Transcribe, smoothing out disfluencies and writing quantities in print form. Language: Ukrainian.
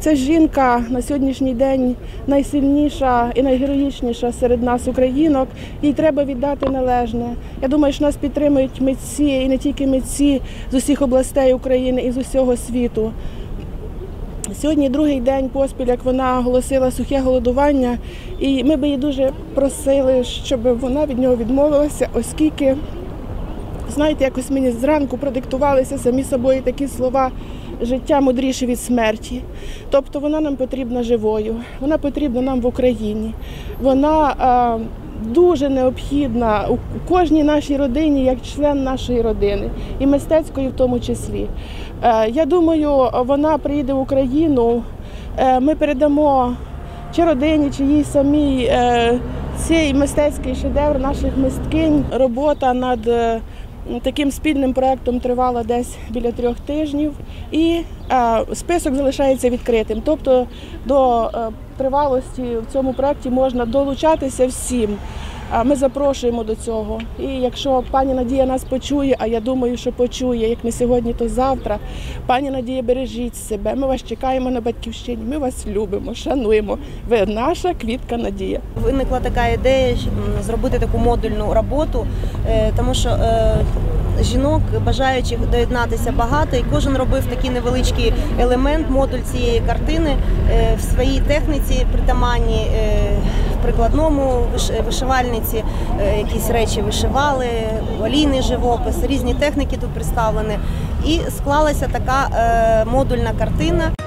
Ця жінка на сьогоднішній день найсильніша і найгероїчніша серед нас, українок. Їй треба віддати належне. Я думаю, що нас підтримують митці, і не тільки митці з усіх областей України і з усього світу. Сьогодні другий день поспіль, як вона оголосила сухе голодування, і ми б її дуже просили, щоб вона від нього відмовилася, оскільки, знаєте, якось мені зранку продиктувалися самі собою такі слова: життя мудріше від смерті. Тобто вона нам потрібна живою, вона потрібна нам в Україні. Вона дуже необхідна у кожній нашій родині, як член нашої родини, і мистецької в тому числі. Я думаю, вона приїде в Україну, ми передамо чи родині, чи їй самій цей мистецький шедевр наших мисткинь. Робота над таким спільним проєктом тривала десь біля 3 тижнів, і список залишається відкритим. Тобто до тривалості в цьому проєкті можна долучатися всім. Ми запрошуємо до цього. І якщо пані Надія нас почує, а я думаю, що почує, як не сьогодні, то завтра. Пані Надія, бережіть себе, ми вас чекаємо на Батьківщині, ми вас любимо, шануємо. Ви наша квітка Надія. Виникла така ідея зробити таку модульну роботу, тому що жінок, бажаючих доєднатися, багато, і кожен робив такий невеличкий елемент, модуль цієї картини в своїй техніці притаманній, в прикладному вишивальниці якісь речі вишивали, олійний живопис, різні техніки тут представлені. І склалася така модульна картина.